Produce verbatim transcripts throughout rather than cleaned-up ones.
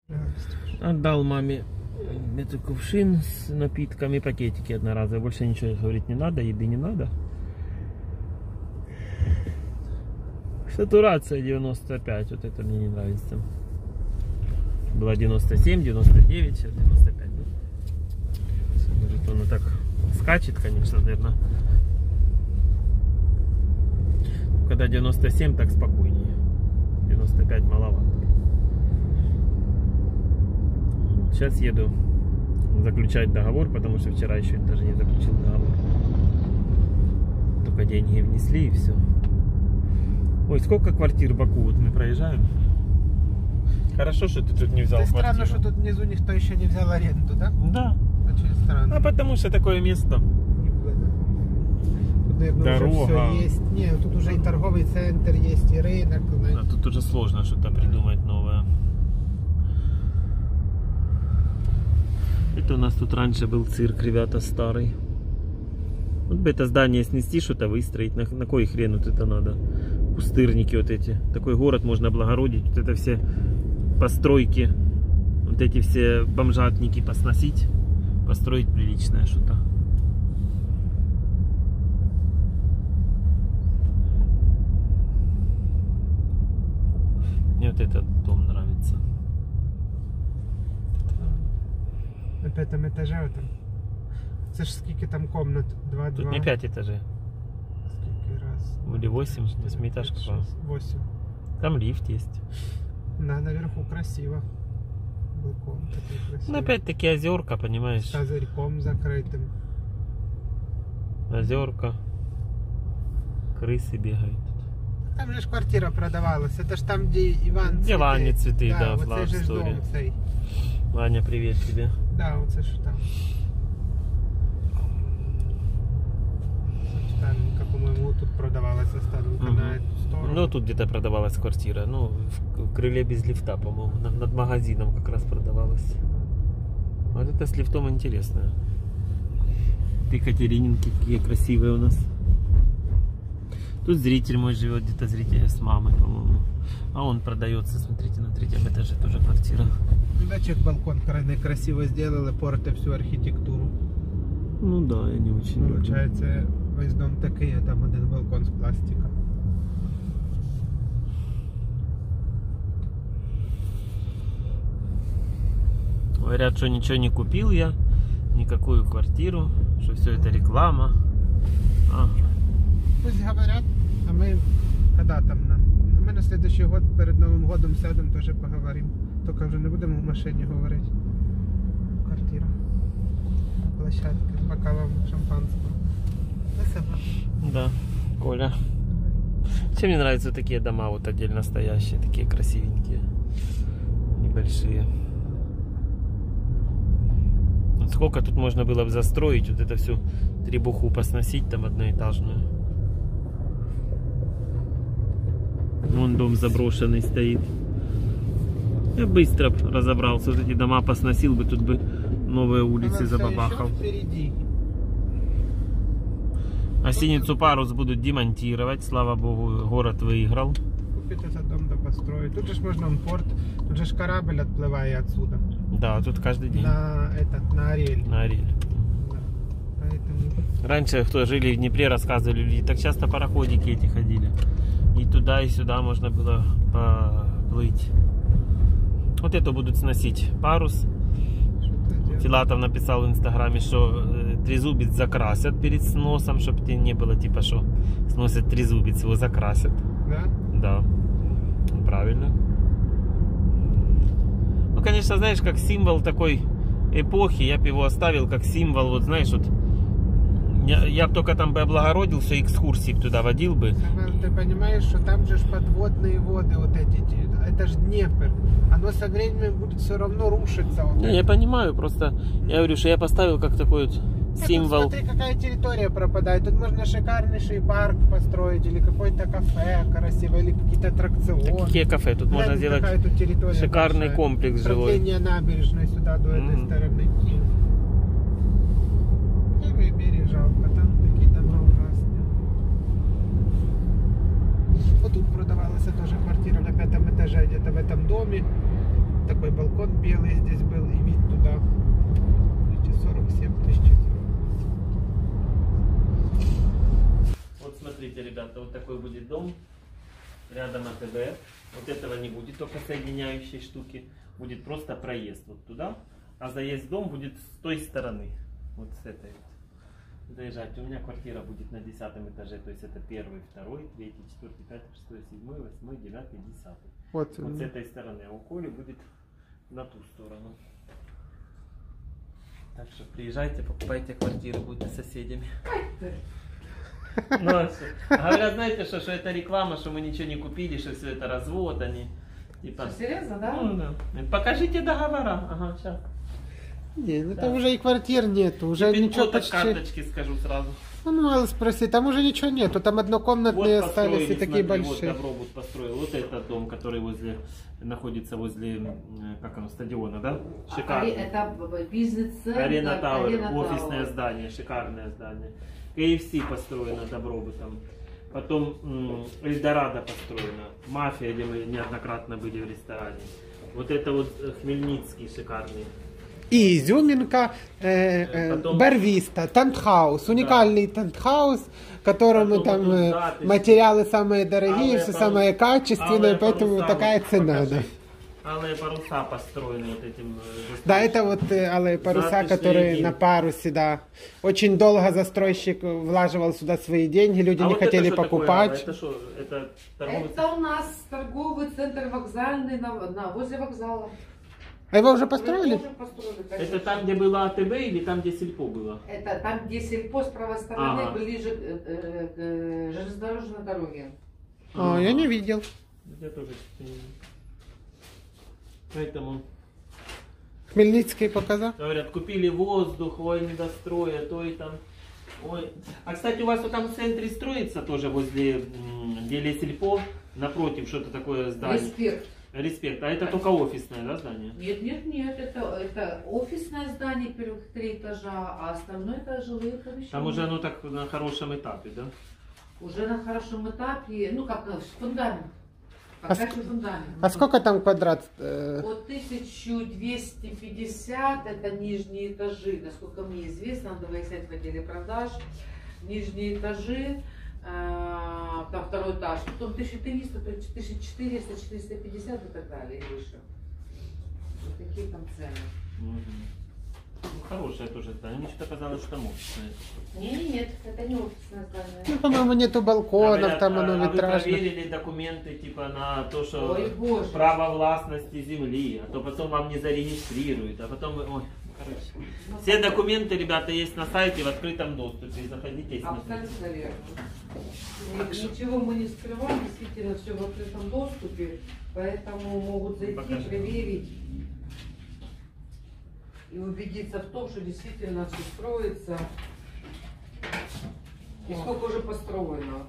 Отдал маме этот кувшин с напитками, пакетики одноразовые. Больше ничего говорить не надо, еды не надо. Сатурация девяносто пять, вот это мне не нравится. Была девяносто семь, девяносто девять, сейчас девяносто пять. Может, он так скачет, конечно, наверное. Когда девяносто семь, так спокойнее. девяносто пять маловато. Сейчас еду заключать договор, потому что вчера еще даже не заключил договор. Только деньги внесли и все. Ой, сколько квартир в Баку? Вот мы проезжаем. Хорошо, что ты тут не взял Это квартиру. Странно, что тут внизу никто еще не взял аренду, да? Да. Очень странно. А потому что такое место. Тут, наверное, дорога. уже все есть. Нет, тут уже и торговый центр есть, и рынок. А тут уже сложно что-то придумать новое. Это у нас тут раньше был цирк, ребята, старый. Вот бы это здание снести, что-то выстроить. На, на кой хрен вот это надо? Пустырники вот эти. Такой город можно облагородить. Вот это все постройки. Вот эти все бомжатники посносить. Построить приличное что-то. Мне вот этот дом нравится. На пятом этаже вот там. Це ж скільки там комнат? Два, Тут два. не пять этажей. Скільки раз? Или восемь, восьмиэтажка. Восемь. Там лифт есть. Да, наверху красиво. Балкон такой красивый. Ну опять-таки озерка, понимаешь? С козырьком закрытым. Озерка. Крысы бегают. Там же ж квартира продавалась. Это ж там, где Иван Где Ваня цветы, да, вот Flower цей же ж Story. дом цей. Ваня, привет тебе. Да, вот це ж там. Старенько, по-моему, тут продавалась старенько Угу. на эту сторону. Ну, тут где-то продавалась квартира. Ну, в, в крыле без лифта, по-моему. Над, над магазином как раз продавалась. Вот это с лифтом интересно. Екатерининки какие красивые у нас. Тут зритель мой живет, где-то зритель с мамой, по-моему. А он продается, смотрите, на третьем этаже тоже квартира. Дачек балкон красиво сделали, портя всю архитектуру. Ну да, я не очень люблю. Получается, весь дом такий, а там один балкон з пластика. Говорят, что ничего не купил я, никакую квартиру, что все это реклама. А. Пусть говорят, а мы, когда там нам? Мы на следующий год перед Новым годом сядем, тоже поговорим. Только вже не будемо в машині говорити. Квартира. Площадка, бокалом шампанского. Спасибо. Да, Коля. Чем мне нравятся такие дома, вот отдельно стоящие, такие красивенькие, небольшие. Вот сколько тут можно было бы застроить, вот это всю требуху посносить, там одноэтажную. Вон дом заброшенный стоит. Я быстро разобрался, вот эти дома посносил бы, тут бы новые улицы Она забабахал. впереди. Осиницу парус будут демонтировать, слава богу, город выиграл. Купить этот дом да построить. Тут же ж можно он порт, тут же ж корабль отплывает отсюда. Да, тут каждый день. На этот, на Орель. На Орель. Да. Поэтому... Раньше, кто жили в Днепре, рассказывали люди, так часто пароходики эти ходили. И туда, и сюда можно было поплыть. Вот это будут сносить парус. Филатов написал в инстаграме, что э, трезубец закрасят перед сносом, чтобы не было типа, что сносят трезубец, его закрасят. Да? Да, правильно. Ну, конечно, знаешь, как символ такой эпохи, я бы его оставил как символ, вот знаешь, вот я, я бы только там бы облагородил, все экскурсии туда водил бы. Ты понимаешь, что там же ж подводные воды вот эти, это же Днепр. Оно со временем будет все равно рушиться. Вот Не, я понимаю, просто я говорю, что я поставил как такой вот символ. Тут смотри, какая территория пропадает. Тут можно шикарнейший парк построить, или какое-то кафе красивое, или какие-то аттракционы. Так какие кафе? Тут Глянь, можно сделать тут территория шикарный большая. комплекс жилой. Продление набережной сюда до этой Мгм. стороны. Левый берег жалко, там такие дома ужасные. Вот тут продавалась тоже квартира на пятом этаже, где-то в этом доме. такой балкон белый здесь был и вид туда. сорок семь тысяч. Вот смотрите, ребята, вот такой будет дом. Рядом АТБ. Вот этого не будет, только соединяющей штуки. Будет просто проезд вот туда. А заезд в дом будет с той стороны. Вот с этой вот. Заезжать. У меня квартира будет на десятом этаже. То есть это первый, второй, третий, четвертый, пятый, шестой, седьмой, восьмой, девятый, десятый. Вот, вот с этой стороны. А у Коли будет на ту сторону. Так что приезжайте, покупайте квартиру, будете соседями. Ну, говорят, знаете, что, что это реклама, что мы ничего не купили, что все это развод, они типа. Что, серьезно, да? Ну, да. Покажите договора. Ага, сейчас. Не, ну да. там уже и квартир нету, уже и ничего почти. почти. Карточки скажу сразу. Ну, мало спроси, там уже ничего нету, там однокомнатные Вот остались и такие смотри, большие. Вот Добробут построил. Вот этот дом, который возле находится возле, как оно, стадиона, да? Шикарный. А, это бизнес-центр. Арена Тауэр, Арена офисное Тауэр. здание, шикарное здание. кей эф си построено Добробутом. Потом Эльдорадо построено. Мафия, где мы неоднократно были в ресторане. Вот это вот Хмельницкий шикарный. И изюминка, э, э, Потом... Барвиста, Тентхаус, уникальный да. Тентхаус, которому Потом там э, да, материалы самые дорогие, алые все парус... самое качественное, поэтому паруса, такая вот, цена. покажи. Да. Алые паруса построены вот этим. Да, это вот э, алые паруса, Затишные которые деньги. на парусе, да. Очень долго застройщик влаживал сюда свои деньги, люди а не вот хотели это покупать. Это что? Это торговый Это у нас торговый центр вокзальный на, на, возле вокзала. А его уже построили? Уже построили, Это там, где было АТБ или там, где Сельпо было? Это там, где сельпо с правой стороны, Ага. ближе к э, э, э, железнодорожной дороге. А, я не видел. Я тоже не видел. Поэтому Хмельницкий показал. говорят, купили воздух, ой, недостроя, то и там. Ой. А кстати, у вас вот там в центре строится тоже возле где Сельпо, напротив что-то такое здание. Респект. Респект. А это только офисное, да, здание? Нет, нет, нет, это, это офисное здание первых три этажа, а остальное это жилые помещения. Там уже оно так на хорошем этапе, да? Уже на хорошем этапе, ну как фундамент. А Пока ск- еще фундамент. А сколько там квадрат? э, От тысяча двести пятьдесят это нижние этажи, насколько мне известно, надо выяснять в отделе продаж. Нижние этажи, э, там второй этаж, потом тысяча триста, тысяча четыреста, четыреста пятьдесят и так далее, и выше. Вот такие там цены. Угу. Ну, хорошее тоже здание. Мне что-то казалось, что там офисное. Не, нет, это не офисное здание. Ну, по-моему, нету балконов, Говорят, там оно а, а вы витражное. проверили документы типа на то, что Ой, боже. право властности земли, а то потом вам не зарегистрируют, а потом вы... Ой, короче. Все документы, ребята, есть на сайте в открытом доступе. Заходите и смотрите. Абсолютно верно. Ни- Ничего мы не скрываем, действительно все в открытом доступе, поэтому могут зайти, Покажи. проверить и убедиться в том, что действительно все строится и сколько уже построено.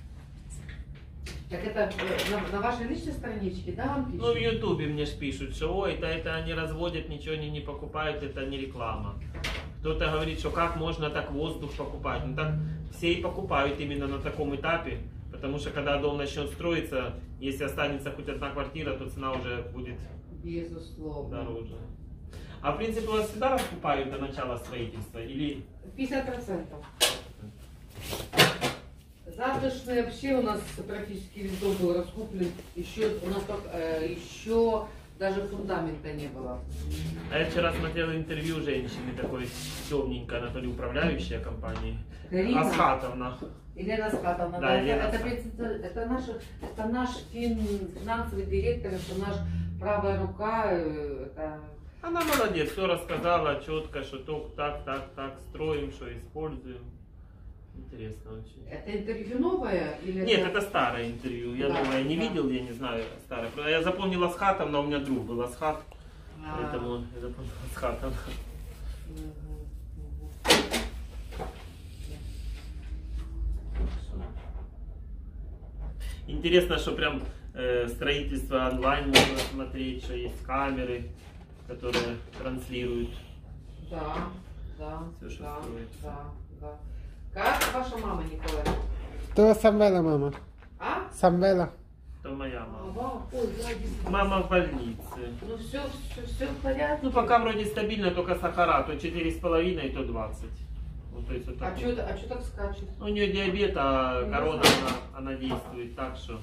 Так это э, на, на вашей личной страничке, да, вам пишут? Ну, в Ютубе мне ж пишут, что ой, это, это они разводят, ничего они не покупают, это не реклама. Кто-то говорит, что как можно так воздух покупать. Ну так все и покупают именно на таком этапе, потому что когда дом начнет строиться, если останется хоть одна квартира, то цена уже будет Безусловно. дороже. А в принципе у вас всегда раскупают до начала строительства или... пятьдесят процентов. Затышный вообще у нас практически весь дом был раскуплен. Еще у нас только, э, еще даже фундамента не было. А я вчера смотрел интервью женщины такой темненькой, она то ли управляющая компании. Ирина? Асхатовна. Елена Скатовна, Да, да, Елена это, это, Скатовна. это, это, наш, это наш фин, финансовый директор, это наш правая рука. э, Это... Она молодец, все рассказала четко, что только так, так, так строим, что используем. Интересно очень. это интервью новое? Или Нет, это старое интервью. Я Да, думаю, я не да. видел, я не знаю, старое. Я запомнил Асхатов, но у меня друг был Асхат, А, поэтому я запомнил Асхатов. мгм, мгм. Интересно, что прям э, строительство онлайн можно смотреть, что есть камеры, которые транслируют. Да, да, Всё, что да, строится. да, да. Как ваша мама, Николай? То Самвела, мама. А? Самвела. Это моя мама. Ага. Ой, да, действительно. Мама в больнице. Ну все, все, все в порядке. Ну пока вроде стабильно, только сахара, то четыре с половиной, то двадцать. Ну, то есть вот А так что вот. а что так скачет? У нее диабет, а Ну, корона, да. она, она действует так, что,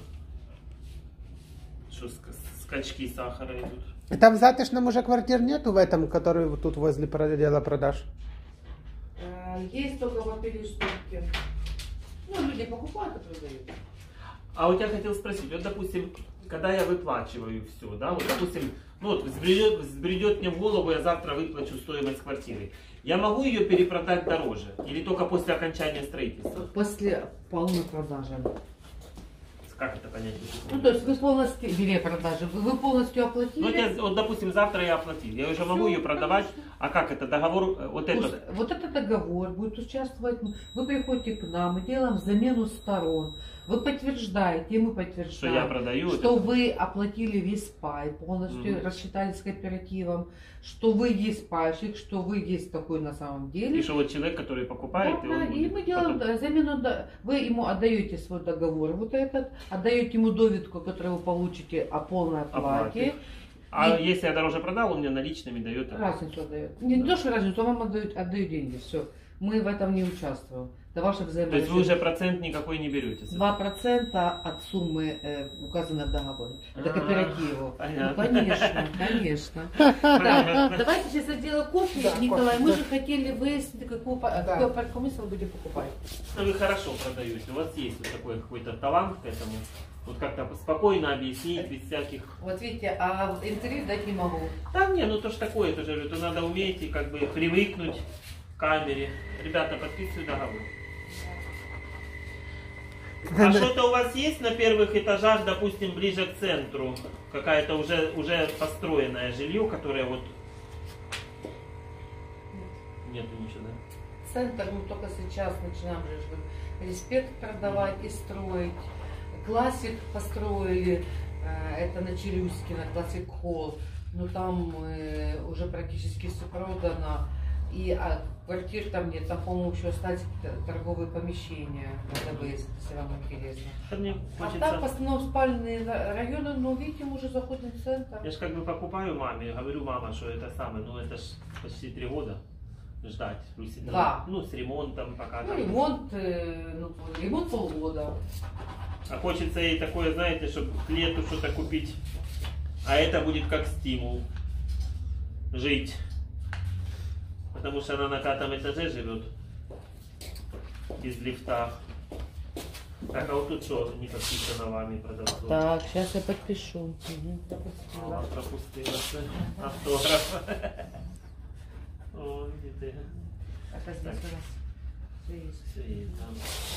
что ска- скачки сахара идут. И там в Затишном уже квартир нету в этом, который вот тут возле продела продаж? Э, Есть только в отеле штуки. Ну, люди покупают и продают. А у тебя хотел спросить, вот допустим, когда я выплачиваю все, да, вот допустим, ну вот взбредет, взбредет мне в голову, я завтра выплачу стоимость квартиры. Я могу ее перепродать дороже? Или только после окончания строительства? После полной продажи. Как это понять? Ну, то есть вы полностью, или продажи, вы, вы полностью оплатили. Ну, вот, я, вот, допустим, завтра я оплатил. Я уже могу Всё, ее продавать. конечно. А как это? Договор э, вот Слушай, этот? вот этот договор будет участвовать, вы приходите к нам, мы делаем замену сторон, вы подтверждаете, и мы подтверждаем, Что я продаю? что это? вы оплатили весь пай, полностью Мгм. рассчитались с кооперативом, что вы есть пайщик, что вы есть такой на самом деле. И что вот человек, который покупает, Да, и он да, и будет мы делаем потом- да, замену, да, вы ему отдаете свой договор, вот этот, отдаете ему довидку, которую вы получите о полной оплате. Оплате. А И- если я дороже продал, он мне наличными дает. Разницу отдает. Не то, что разницу, он вам отдает, отдает деньги, все. Мы в этом не участвуем. Это ваше То есть взаимодействие. вы уже процент никакой не берете? с этого? два процента от суммы, э, указанной в договоре. Это А, кооперативу. понятно. Ну, конечно, конечно. Так, давайте сейчас я сделаю кофе, Да, Николай. кофе, Мы да. же хотели выяснить, какую, по- какой паркомысл вы будете покупать. Ну, вы хорошо продаете. У вас есть вот такой какой-то талант к этому. Вот как-то спокойно объяснить, без всяких... Вот видите, а интервью дать не могу. Да не, ну то ж такое, это же это надо уметь и как бы привыкнуть к камере. Ребята, подписываю договор. А что-то у вас есть на первых этажах, допустим, ближе к центру? Какая-то уже, уже построенное жилье, которое вот... Нету ничего, да? Центр мы только сейчас начинаем же респект продавать и строить. Классик построили, э, это на Челюскина, Классик Холл. Но там э, уже практически все продано. И а, квартир там нет, там, по-моему, еще остались какие-то торговые помещения. Надо выяснить, если вам интересно. Это мне А хочется... так, в основном, спальные районы, но видите, мы уже заходим в центр. Я же как бы покупаю маме, говорю, мама, что это самое, ну это ж почти три года ждать. Плюс, ну, Да. ну, с ремонтом пока. Ну, там. ремонт, э, ну, ремонт полгода. А хочется ей такое, знаете, чтобы к лету что-то купить. А это будет как стимул жить. Потому что она на пятом этаже живет. Без лифта. Так, а вот тут что не подписано вами продавцом? Так, сейчас я подпишу. Мало пропустила автограф. О, видите. Это здесь Так. у нас все есть. Все есть, да.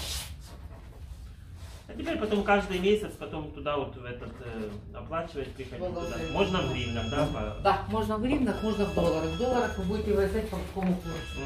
А теперь потом каждый месяц потом туда вот в этот э, оплачивать приходить туда. Благодарю. Можно в гривнах, да? по- Да, можно в гривнах, можно в долларах. В долларах вы будете выезжать по какому курсу.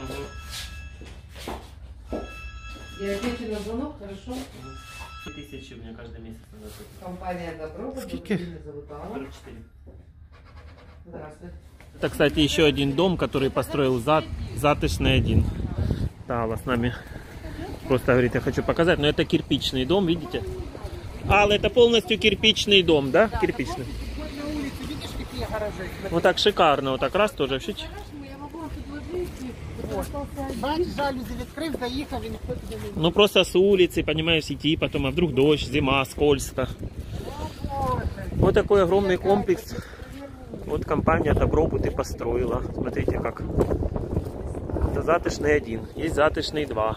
Мгм. Я отвечу на звонок, хорошо? Две тысячи у меня каждый месяц надо платить. Компания Добро, Сколько? меня зовут Алла. сорок четыре. Здравствуйте. Это, кстати, еще один дом, который построил Зат, Затишный один. Алла с нами просто говорит, я хочу показать, но это кирпичный дом, видите? Алла, это полностью кирпичный дом, да? Кирпичный. Вот на улице, видишь, какие гаражи? Вот так шикарно, вот так раз тоже. Вообще. Я могу вам предложить, Бач, жалюзі відкрив, заїхав і ніхто туди не Ну просто с улицы, понимаешь, идти, потом, а вдруг дождь, зима, скользко. Вот такой огромный комплекс. Вот компания Добробут и построила. Смотрите как. Это Затишный один, есть Затишный два.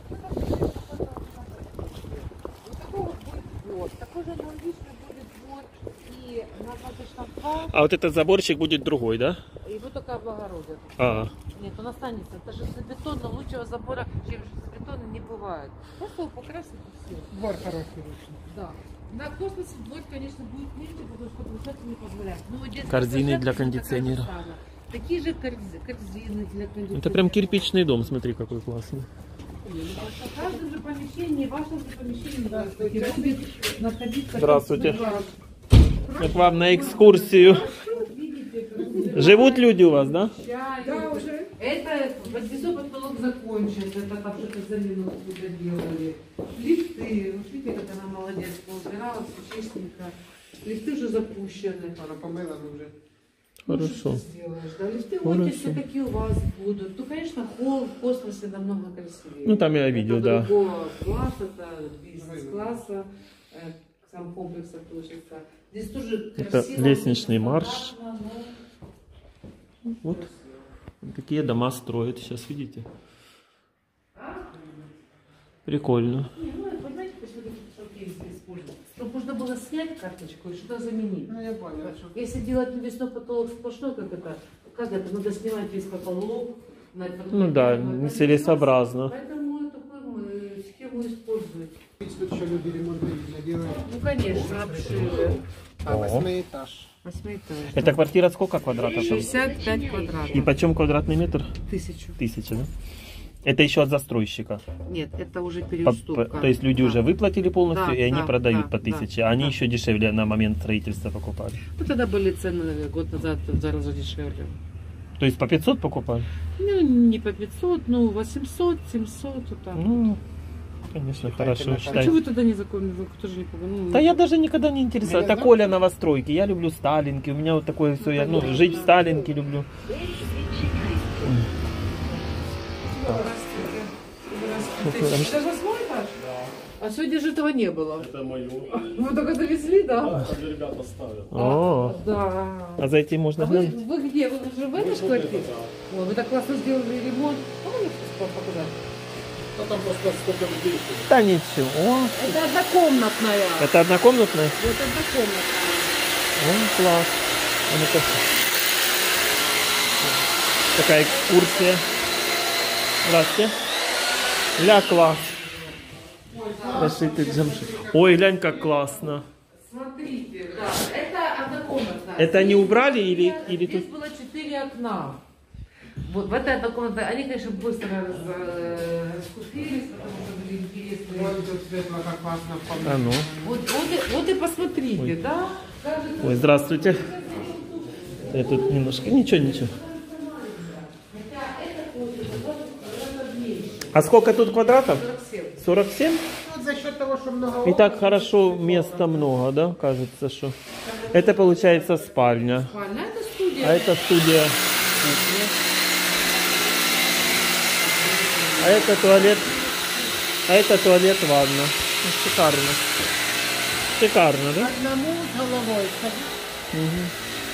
вот. Такой же аналогичный будет двор и на Затишном два, А вот этот заборчик будет другой, да? его только облагородят. А, Нет, он останется. Это же бетонно, лучшего забора, чем бетона не бывает. Просто его покрасить и все. Двор хороший. Да. На космосе двор, конечно, будет меньше, потому что площадка не позволяет. Но вот детская Корзины для площадка кондиционера. такая же самая. Такие же корзи- корзины для кондиционера. это прям кирпичный дом, смотри какой классный. В каждом же помещении, в вашем же помещении будет находиться... Здравствуйте. К вам на экскурсию. Живут люди у вас, да? Чай, Да, уже. Это подвесной потолок закончился, это там что-то замену какую-то делали. Лифты, вот видите, как она молодец, поубирала, все чистенько. Лифты уже запущены. Вона помила вже. Ну, Хорошо. что ты сделаешь, да? Лифты Хорошо. вот все какие у вас будут. Ну, конечно, холл в космосе намного красивее. Ну, там я видел, это да. другого класса, это бизнес-класса, э, сам комплекс относится. Здесь тоже Это красиво. лестничный марш. стандартно, но Вот такие дома строят сейчас, видите? Прикольно. Не, ну, вы знаете, посмотрите, что кейсы используют. Чтобы можно было снять карточку и что-то заменить. Ну я понял, що. Если делать навесной потолок сплошной, как это, как это, надо снимать весь потолок. на этом- Ну да, это нецелесообразно. Поэтому такую э, схему используют. Тут що люди ремонтують, делають. Ну, конечно, обшили. А О. восьмий етаж. Восьмиэтажный. Это квартира сколько квадратов? там? шестьдесят пять И квадратов. почем квадратный метр? Тысячу. Тысяча, да? Это еще от застройщика. Нет, это уже По- переуступка. по- то есть люди Да. уже выплатили полностью, Да, и они да, продают да, по тысяче. да, а они да. еще дешевле на момент строительства покупали. Ну, тогда были цены год назад в два раза дешевле. То есть по пятьсот покупали? Ну, не по пятьсот, ну, восемьсот, семьсот, вот так. Ну, конечно, хорошо. на А считай. что вы тогда не законны? Вы тоже не помню. Да я даже никогда не интересовался. Меня Это знают? Коля новостройки. Я люблю Сталинки. У меня вот такое все. Я ну, жить в Сталинке люблю. Это же восьмой этаж? А сегодня же этого не было. Это мое. Вы только завезли, да? Там ребята ставят. О, Да. а зайти можно А вы, глянуть? вы где? Вы уже в этой же квартире? Ой, вы так классно сделали ремонт. А вы мне показать? Да там просто столько людей. Да ничего. Это однокомнатная. Это однокомнатная? Вот однокомнатная. О, класс. А ну-ка. Такая экскурсия. Здравствуйте. Ля, класс. Расшитый джемшит. Ой, глянь, как классно. Смотрите, да, это однокомнатная. Это они Здесь убрали четыре- или- или Здесь тут- было четыре окна. Вот в этой однокомнатной, они, конечно, быстро раз, э, раскупились, потому что были интересные. Ой, тут світло так класно в А ну. Вот, вот, и, вот и посмотрите, да? Кажется, Ой, здравствуйте. Я тут немножко... Ничего, ничего. хотя это будет гораздо меньше. А сколько тут квадратов? сорок семь. сорок семь? Вот за счет того, что много И так хорошо, места много, да? Кажется, что... Это получается спальня. Спальня, это студия. А это студия кухни. А это туалет. А это туалет ванна. Ну, шикарно. Шикарно, да? одному с головой. Мгм.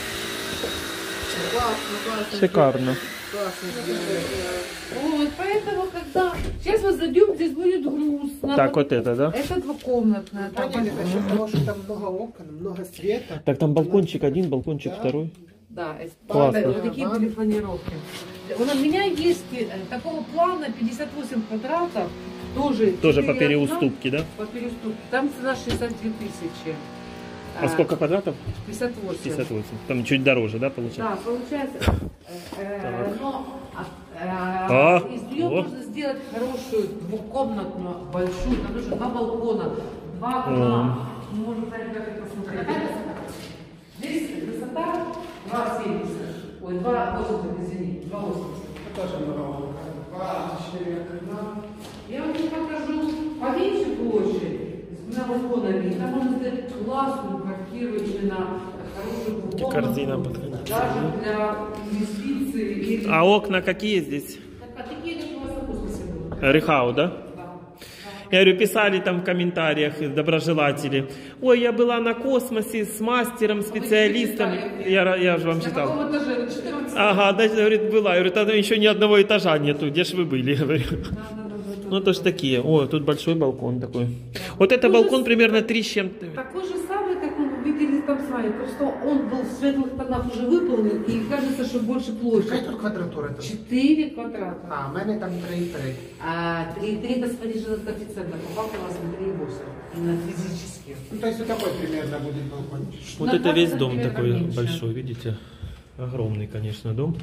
Классно, классно. Шикарно. Классно сделали. Вот, поэтому, когда... Сейчас мы зайдем, здесь будет грустно. Так, вот это, да? Это двухкомнатная. Там Поняли, за счет того, что там много окон, много света. Так, там балкончик один, балкончик Да. второй. Да, это- Классно. вот такие были планировки. У нас- у меня есть э, такого плана пятьдесят восемь квадратов. Тоже, Тоже по четыре переуступке, да? окна, По переуступке. Там цена шестьдесят две тысячи. А сколько квадратов? пятьдесят восемь. пятьдесят восемь. Там чуть дороже, да, получается? Да, получается. э, э, но, э, А, из нее вот. можно сделать хорошую двухкомнатную, большую. Там тоже два балкона, два окна. Мы можем так даже посмотреть. Какая высота? Здесь высота два семьдесят. Ой, два восемьдесят, извини, два восемьдесят. Тоже много окон. Два, четыре окна. Я вам покажу поменьше площадь, с двумя балконами. И там можно сделать классную квартиру, именно хорошую двухкомнатную. Корзина подходит. Даже для инвестиций. Или... А окна какие здесь? Так, а такие как у вас на космосе будут? Рехау, да? Да. Я говорю, писали там в комментариях доброжелатели. Ой, я была на космосе с мастером, специалистом. Я, я же вам На читал. каком этаже? На четырнадцатом? Ага, да, говорит, была. Я говорю, тогда еще ни одного этажа нету. Где ж вы были? Говорю. Да, да, да, да. Ну, то ж такие. О, тут большой балкон такой. Вот это балкон примерно три с чем-то. Такой же самый, как вы видели там с вами. Просто он был в светлых тонах уже выполнен, и кажется, что больше Яка площадь. тут квадратура? тут? четыре квадрата. А, в мене там три і три. А три это с пониженным коэффициентом. Попал у вас на три и восемь. Именно физически. Ну, то есть вот такой примерно будет балкон. Вот На это весь двадцать дом примерно такой меньше. большой, видите? Огромный, конечно, дом.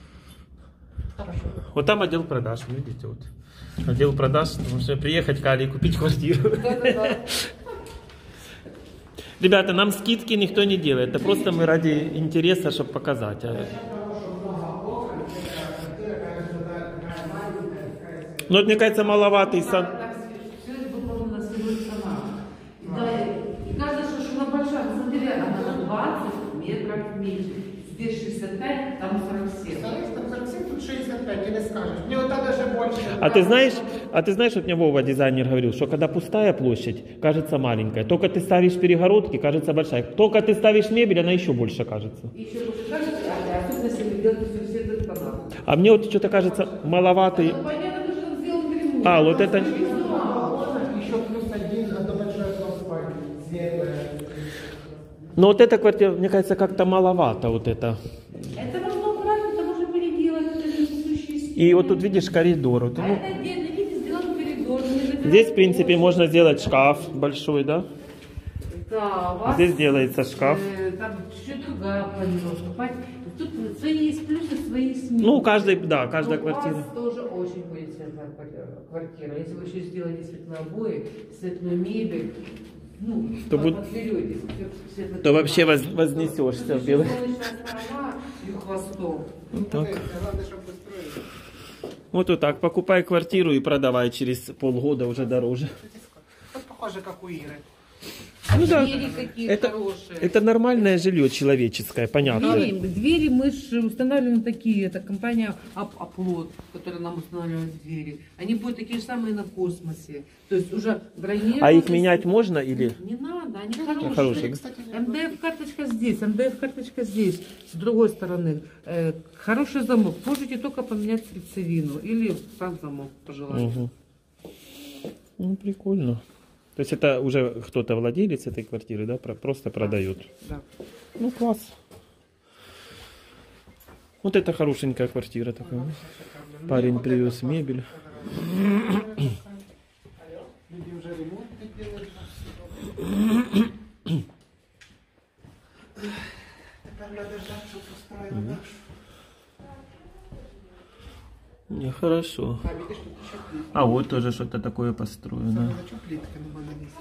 Хорошо. Вот там отдел продаж, видите, вот. Отдел продаж, потому что приехать к Али и купить квартиру. Да-да-да. Ребята, нам скидки никто не делает. Это просто мы ради интереса, чтобы показать. А Ну, вот, мне кажется, маловатый сан. Все выполнено свой канал. Да, и кажется, что она большая, посмотри, она на двадцать метров меньше. Здесь шестьдесят пять, там сорок семь. сорок семь, тут шестьдесят пять, и не скажешь. Мне вот это даже больше. А ты знаешь, а ты знаешь, вот мне Вова, дизайнер, говорил, что когда пустая площадь, кажется маленькая. Только ты ставишь перегородки, кажется большая. Только ты ставишь мебель, она еще больше кажется. Еще больше кажется, а особенно если вы делаете все этот канал. А мне вот что-то кажется маловатый. Ну, понятно, что он сделал ремонт. А, вот это... Еще плюс один, одно большое спальня. Светлое. Но вот эта квартира, мне кажется, как-то маловато вот это. Это можно убрать, это можно переделать, это несущие стены. И вот тут видишь коридор. Вот, А ну, это отдельно, видите, сделан коридор. не забирайте здесь, в принципе, площадь. можно сделать шкаф большой, да? Да, у вас, Здесь делается шкаф. э, там чуть другая планировка. понимаете? Тут свои есть плюсы, свои есть минусы. Ну, у каждой, да, каждая Но квартира. У вас тоже очень будет светлая квартира. Если вы еще сделаете светлые обои, светлую мебель, ну, То будет- подберетесь, все- все То вообще это- воз- вознесешься в белый. Солнечная сторона и хвостом. Так. Главное, чтобы построили. Вот вот так. Покупай квартиру и продавай через полгода уже дороже. Вот похоже, как у Иры. Ну да, Двери какие это, хорошие. это нормальное жилье человеческое, понятно. Двери, двери мы же устанавливаем такие, это компания Ап- Оплот, которая нам устанавливает двери. Они будут такие же самые на космосе. То есть уже бронированные. А их менять можно или? Не надо, они хорошие. Хорошие. эм дэ эф-карточка здесь, эм дэ эф-карточка здесь, с другой стороны. Э, хороший замок. Можете только поменять сердцевину или сам замок пожелаете. Угу. Ну, прикольно. То есть это уже кто-то владелец этой квартиры, да, про- просто продают. Да. Ну, класс. Вот это хорошенькая квартира такая. Парень привез мебель. Люди уже ремонт делают. Теперь надо ждать, что построено. Не, хорошо. А видишь, тут еще плитка. А вот тоже что-то такое построено. А что плитка нема на месте?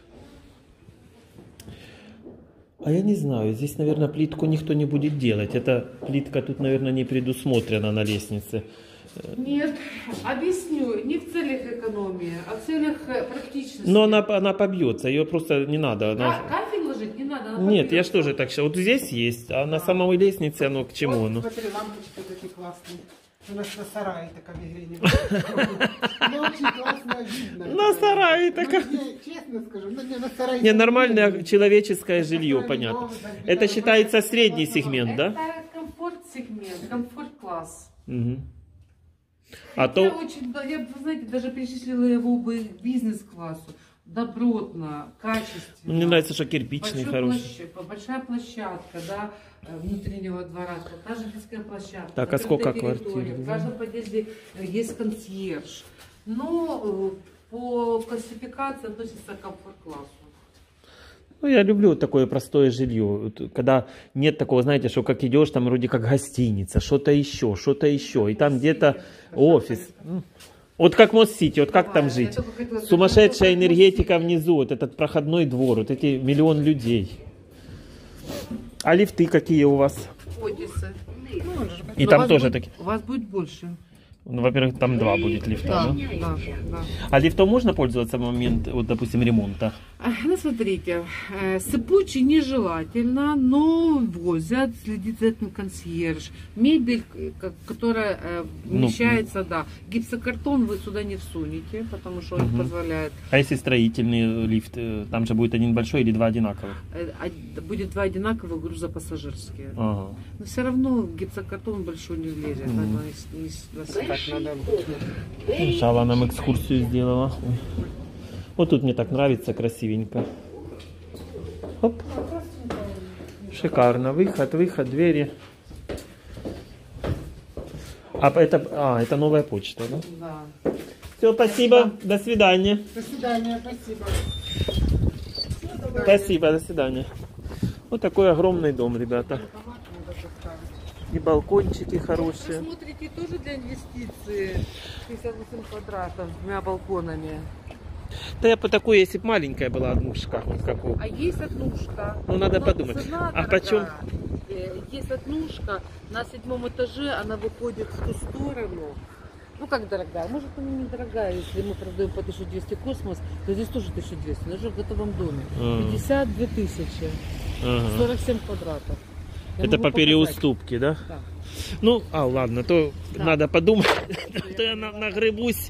А я не знаю, здесь, наверное, плитку никто не будет делать. Эта плитка тут, наверное, не предусмотрена на лестнице. Нет, объясню, не в целях экономии, а в целях э, практичности. Но она, она побьется, ее просто не надо. Она... Ка- Кафель ложить не надо. она Нет, я побьется. что же так считаю. Вот здесь есть, а на самой лестнице оно к чему? Вот, оно? смотри, лампочки такие классные. У нас на сарае такая вигрень. Ну, очень классно видно. На сарае Ну, такая. не, честно скажу, ну не на сарае. Не, нормальное человеческое жилье, понятно. Это считается средний сегмент, да? Это комфорт-сегмент, комфорт-класс. Угу. А Я то... очень, да, я, вы знаете, даже перечислила его бы к бизнес-классу. Добротно, качественно. Мне нравится, что кирпичный, Большой хороший. площадь- большая площадка, да, э, внутреннего двора, та же детская площадка. Так, а закрытая сколько территория. квартир? В каждом подъезде э, есть консьерж. Но э, по классификации относится к комфорт-классу. Ну, я люблю такое простое жилье. Вот когда нет такого, знаете, что как идешь, там вроде как гостиница, что-то еще, что-то еще. И там где-то офис. Ну, вот как Мост-Сити, вот как там Да, я жить? только хотела сказать, Сумасшедшая что как энергетика внизу, вот этот проходной двор, вот эти миллион людей. А лифты какие у вас? Отисы. И Но там вас тоже будет- такие. У вас будет больше. Ну, во-первых, там два будет лифта, Да, да? да, да. А лифтом можно пользоваться в момент, вот, допустим, ремонта? А, Ну, смотрите, э, сыпучий нежелательно, но возят, следит за этим консьерж. Мебель, э, ко- которая э, Ну, вмещается, да. Гипсокартон вы сюда не всунете, потому что он Мгм. позволяет. А если строительный лифт, э, там же будет один большой или два одинаковых? э, а- Будет два одинаковых грузопассажирские. Ага. Но все равно гипсокартон большой не влезет. Мгм. Надо не- не насыпать надо. Шала нам экскурсию сделала. Ой. Вот тут мне так нравится, красивенько. Оп. Шикарно. Выход, выход, двери. А это, а, это новая почта, да? Да. Все, спасибо. До свидания. До свидания, спасибо. Спасибо, до свидания. Вот такой огромный дом, ребята. И балкончики хорошие. Смотрите, тоже для инвестиции. шестьдесят восемь квадратов с двумя балконами. Да я по такой, если бы маленькая была однушка, вот как у... А есть однушка. Ну, надо Но подумать. цена А дорогая. почем? э, есть однушка на седьмом этаже, она выходит в ту сторону. Ну как дорогая? Может она недорогая, если мы продаем по тысяче двести космос, то здесь тоже тысяча двести, но уже в готовом доме. Ага. пятьдесят две тысячи, Ага. сорок семь квадратов. Я Это могу по показать. переуступке, да? Да. Ну, а ладно, то Да. надо подумать, а то я на- нагребусь.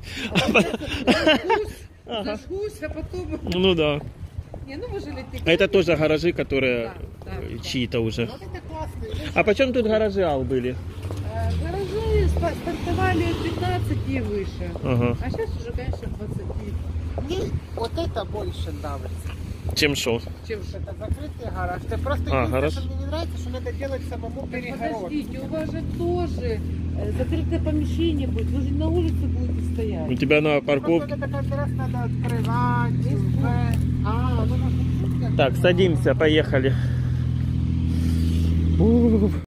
Ага. Зажгусь, а потом... Ну да. Не, ну вы же летите. А это тоже гаражи, которые Да, да, э, да. чьи-то уже. Вот это классно. А почем тут гаражи Ал были? Э, Гаражи ста- стартовали от пятнадцати и выше. Ага. А сейчас уже, конечно, двадцать. Мне вот это больше нравится. Чем шо? Чем же? Это закрытый гараж. Это просто А, единственное, гараж. что мне не нравится, что надо делать самому перегородку. Подождите, у вас же тоже э, закрытое помещение будет. Вы же на улице будете У стоять. тебя на Просто парковке. это каждый раз надо открывать. уже. А, ну можно. Так, садимся, поехали. Ух.